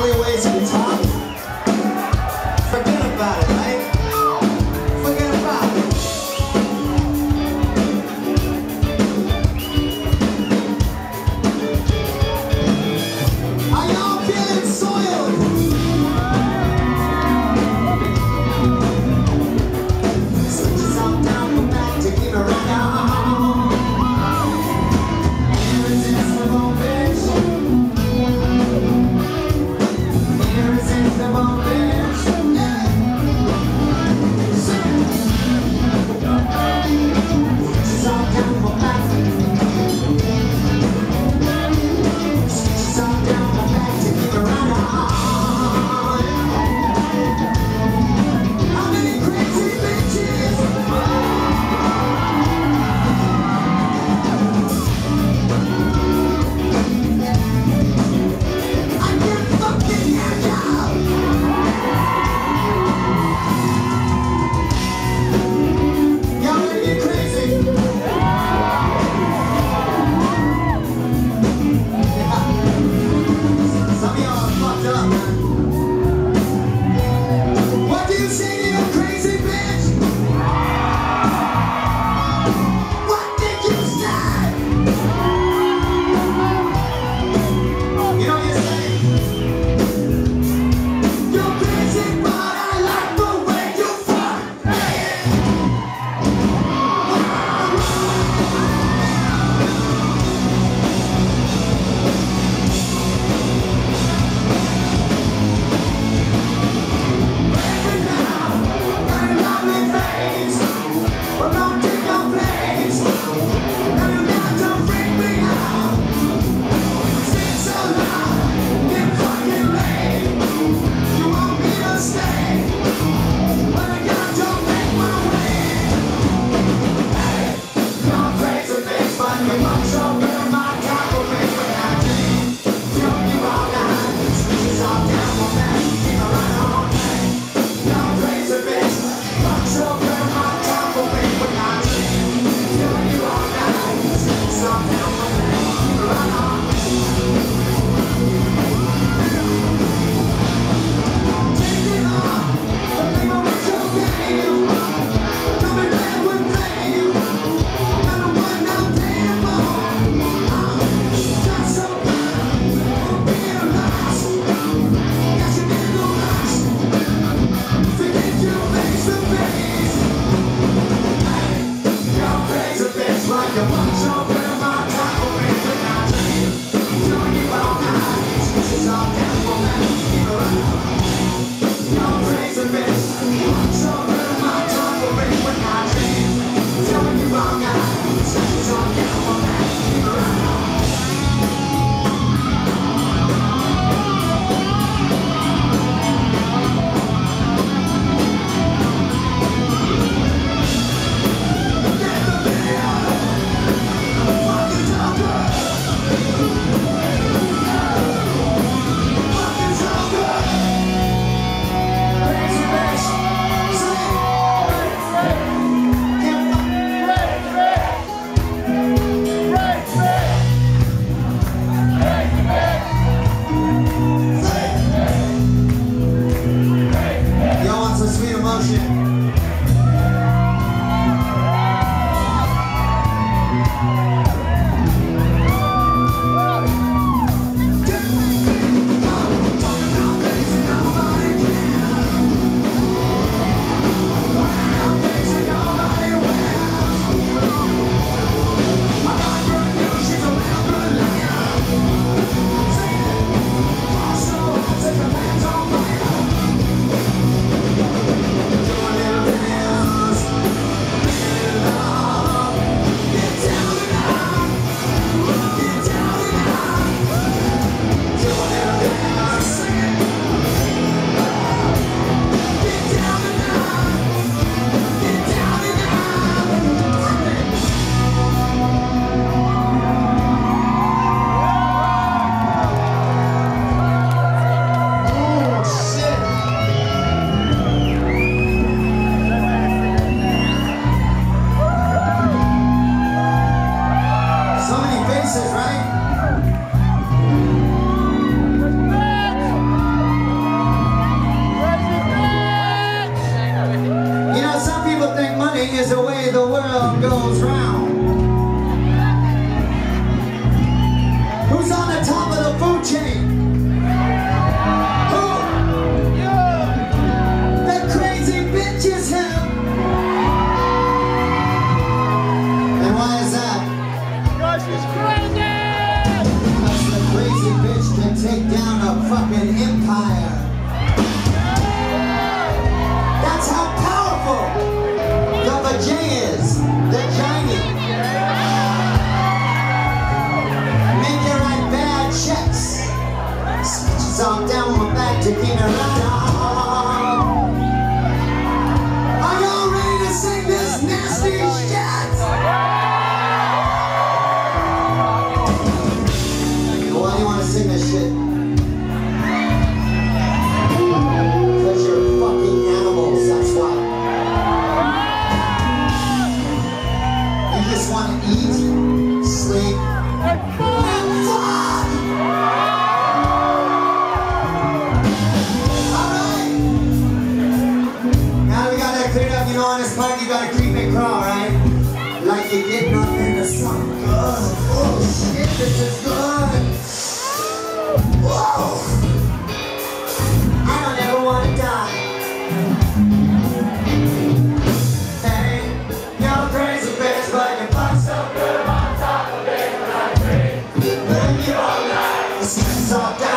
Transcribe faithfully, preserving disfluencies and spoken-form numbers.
alleyways in town. Forget about it, right? Forget about it. Are y'all feeling soiled? Switches on down the back to get around. Irresistible bitch. Who's on the top of the food chain? Who? That crazy bitch is him. And why is that? Because she's crazy! Because the crazy bitch can take down a fucking empire. That's how powerful the vagina is. The giant. Make you write bad checks. Stitches all down my back to keep it right on. Are y'all ready to sing this nasty shit? Why do you want to sing this shit? Because you're fucking animals, that's why. You just want to eat, sleep, and fuck! Alright! Now we got that cleared up. You know, on this part you gotta creep and crawl, right? Like you're getting up in the sun. Good. Oh shit, this is good. Whoa! I don't ever want to die. Hey, you're crazy bitch, but you fuck so good on top of it when I breathe. Then you all night, the skin's all down.